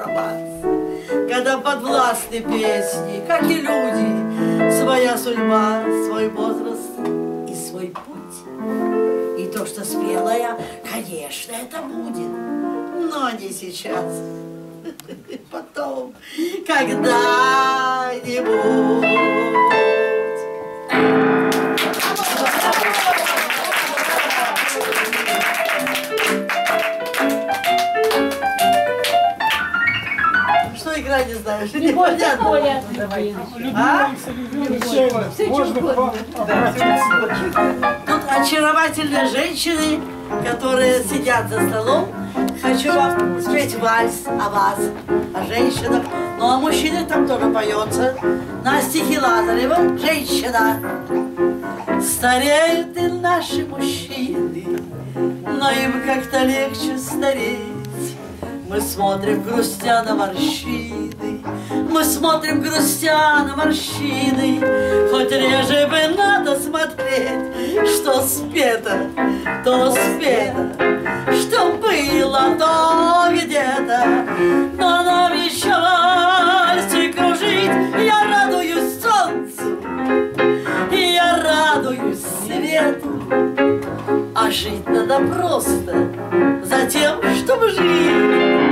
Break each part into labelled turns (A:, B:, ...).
A: романс, когда подвластны песни, как и люди, своя судьба, свой возраст и свой путь. И то, что спела я, конечно, это будет, но не сейчас. Потом, когда-нибудь. Что играть не знаешь? Непонятно. Тут очаровательные женщины, которые сидят за столом. Хочу вам спеть вальс о вас, о женщинах. Ну, а мужчины там тоже поется. На стихи Лазарева «Женщина». Стареют и наши мужчины, но им как-то легче стареть. Мы смотрим, грустя на морщины, мы смотрим, грустя на морщины. Хоть реже бы надо смотреть, что спето, то спето, что было, то где-то. Но нам еще вальсы кружить. Я радуюсь солнцу, я радуюсь свету. А жить надо просто за тем, чтобы жить.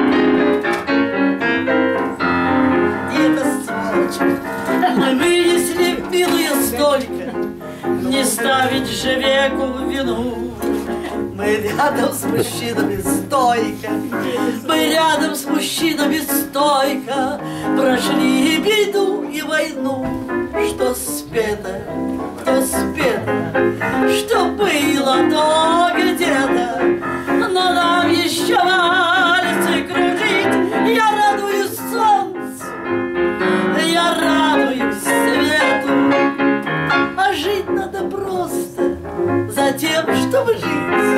A: Мы вынесли милые столько, не ставить же веку вину. Мы рядом с мужчинами стойко, мы рядом с мужчинами стойко прошли и беду, и войну. Что спето, то спето, что было, то где-то. Но нам еще вальсы кружить. Я радуюсь солнцу, я радуюсь свету. А жить надо просто за тем, чтобы жить.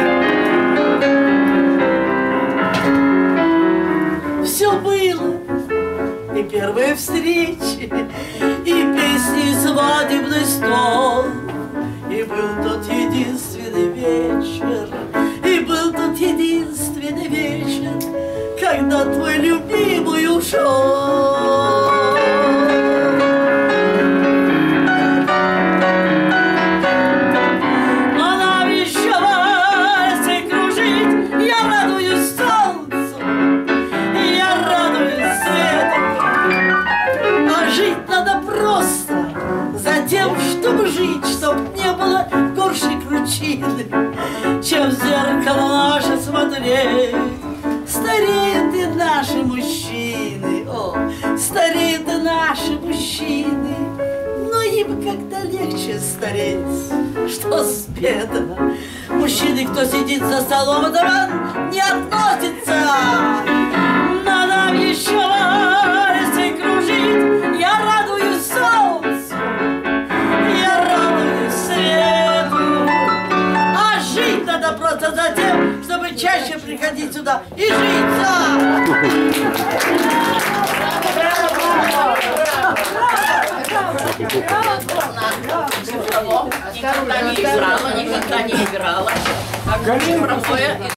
A: Все было, и первые встречи, и песни, и свадебный стол. И был тот единственный вечер, и был тот единственный вечер, когда твой любимый ушел. А нам еще вальсы кружить. Я радуюсь солнцу, я радуюсь свету. А жить надо просто за тем, чтобы жить, чтоб не было горшей кручины, чем в зеркало наше смотреть. Стареют и наши мужчины, о, стареют и наши мужчины, но им как-то легче стареть. Что спето? Мужчины, кто сидит за столом, это вам не относится. Но нам еще вальсы кружить. Я радуюсь солнцу, я радуюсь свету. А жить надо просто за тем, чтобы чаще приходить сюда и жить.
B: Никогда не играла.